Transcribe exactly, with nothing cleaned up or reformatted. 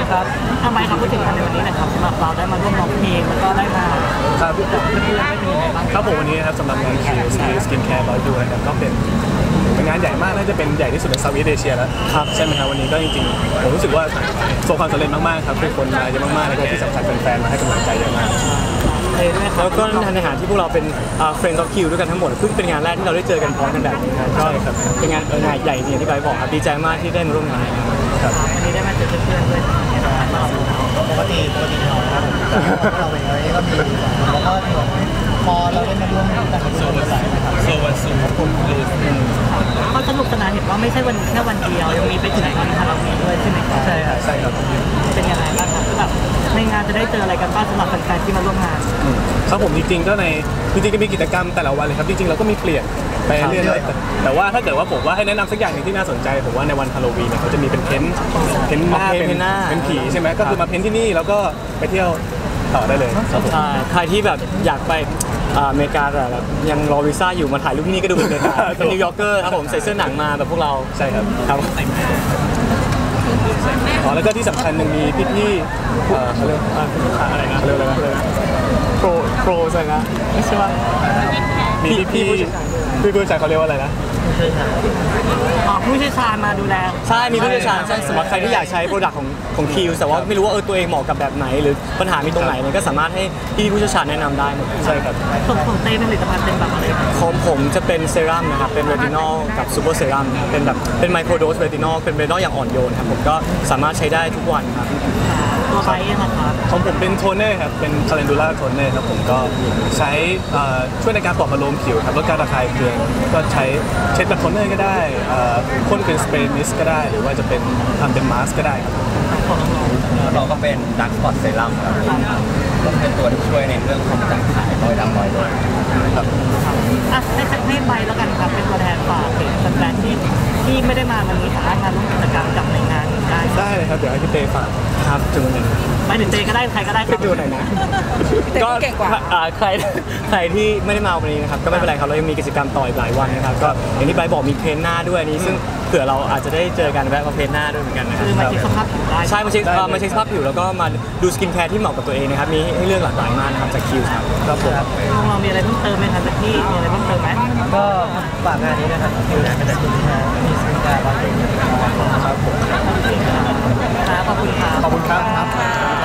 ครับทำไมครับพูดถึงงานในวันนี้นะครับสำหรับเราได้มาร่วมร้องเพลงแล้วก็ได้มาครับเพื่อนๆได้เป็นยังไงบ้างครับผมวันนี้นะครับสำหรับงาน คิว สกินแคร์ ร้อยดูนะครับก็เป็นเป็นงานใหญ่มากน่าจะเป็นใหญ่ที่สุดในเซาท์อีสต์เอเชียแล้วครับใช่ไหมครับวันนี้ก็จริงๆผมรู้สึกว่าประสบความสำเร็จมากๆครับทุกคนมาเยอะมากๆแล้วก็ที่สำคัญแฟนๆมาให้กำลังใจเยอะมากแล้วก็ในฐานะที่พวกเราเป็น Friends of Q ด้วยกันทั้งหมดเพิ่งเป็นงานแรกที่เราได้เจอกันพร้อมกันแบบนี้ครับก็เป็นงานงานใหญ่เนี่ยที่ไบบอกครับดีใจมากที่ได้มาร่วมงานครับวันนี้ได้มาเจอเพื่อนๆด้วยปกติปกติเราครับเราเป็นอะไรก็มีแล้วก็พอเราได้มาร่วมกันกับโซนสายนะครับโซนสูงคุณดูเขาสนุกสนานเห็นว่าไม่ใช่วันแค่วันเดียวยังมีไปถึงวันฮาโลวีนด้วยใช่ไหมครับใช่ครับใช่ครับเป็นยังไงบ้างครับแบบในงานจะได้เจออะไรกันบ้างสำหรับแฟนๆที่มาร่วมงานครับผมจริงๆก็ในจริงๆก็มีกิจกรรมแต่ละวันเลยครับจริงๆเราก็มีเปลี่ยนไปเรื่อยๆแต่ว่าถ้าเกิดว่าผมว่าให้แนะนำสักอย่างหนึ่งที่น่าสนใจผมว่าในวันฮาโลวีนเนี่ยเขาจะมีเป็นเพ้นท์เพ้นท์หน้าเป็นเป็นผีใช่ไหมก็คือมาเพ้นท์ที่นี่แล้วก็ไปเที่ยวต่อได้เลยใช่ใครที่แบบอยากไปอเมริกาแต่แบบยังรอวีซ่าอยู่มาถ่ายรูปที่นี่ก็ดูเป็นอเมริกาเป็นนิวยอร์กเกอร์ครับผมใส่เสื้อหนังมาแบบพวกเราใช่ครับครับอ๋อแล้วก็ที่สำคัญหนึ่งมีพี่ๆเขาเรียกอะไรนะเขาเรียกอะไรนะโปรโปรใช่ไหมไม่ใช่ว่ามีพี่พี่ผู้ชายเขาเรียกว่าอะไรนะอ๋อผู้เชี่ยวชาญมาดูแลใช่มีผู้เชี่ยวชาญใช่สำหรับใครที่อยากใช้โปรดักต์ของของคิวแต่ว่าไม่รู้ว่าเออตัวเองเหมาะกับแบบไหนหรือปัญหามีตรงไหนเนี่ยก็สามารถให้พี่ผู้เชี่ยวชาญแนะนำได้หมดใช่ครับของของเต้ผลิตภัณฑ์เป็นแบบอะไรของผมจะเป็นเซรั่มนะครับเป็นเรตินอลกับซูเปอร์เซรั่มเป็นแบบเป็นไมโครโดสเรตินอลเป็นเรตินอลอย่างอ่อนโยนครับผมก็สามารถใช้ได้ทุกวันครับตัวไปเองนะครับของผมเป็นโทนเนอร์ครับเป็นคาเลนดูล่าโทนเนอร์ครับผมก็ใช้ช่วยในการปลอบประโลมผิวครับลดการระคายเคืองก็ใช้เช็ดแบบโทนเนอร์ก็ได้พ่นเป็นสเปรย์มิสก็ได้หรือว่าจะเป็นทำเป็นมาสก็ได้ครับเราก็เป็นดักสปอตเซรั่มครับเป็นตัวที่ช่วยในเรื่องของการขายรอยดำรอยแดงครับอ่ะให้ให้ไปแล้วกันครับเป็นตัวแทนฝากถึงแฟนๆที่ที่ไม่ได้มาวันนี้สามารถมาร่วมกิจกรรมกับในงานได้ได้เลยครับเดี๋ยวให้พี่เต้ฝากครับจุดหนึ่งไม่ถึงเต้ก็ได้ใครก็ได้ครับจุดไหนนะก็ใครใครที่ไม่ได้มาวันนี้นะครับก็ไม่เป็นไรครับเรายังมีกิจกรรมต่ออีกหลายวันนะครับก็อย่างที่ไบบอกมีเพนหน้าด้วยนี้ซึ่งเผื่อเราอาจจะได้เจอกันแวะมาเพนหน้าด้วยเหมือนกันนะครับคือมาเช็คสภาพผิวได้ใช่มาเช็คมาเช็คสภาพผิวแล้วก็มาดูสกินแคร์ที่เหมาะกับตัวเองนะครับมีให้เลือกหลากหลายมากนะครับจากคิวครับครับผมเรามีอะไรเพิ่มเติมไหมครับจากที่มีอะไรเพิ่มเติมไหมก็ฝากงานนี้นะครับคิวเป็นสกินแคร์มีสกินแคร์บางอย่างครับผมขอบคุณครับขอบคุณครับ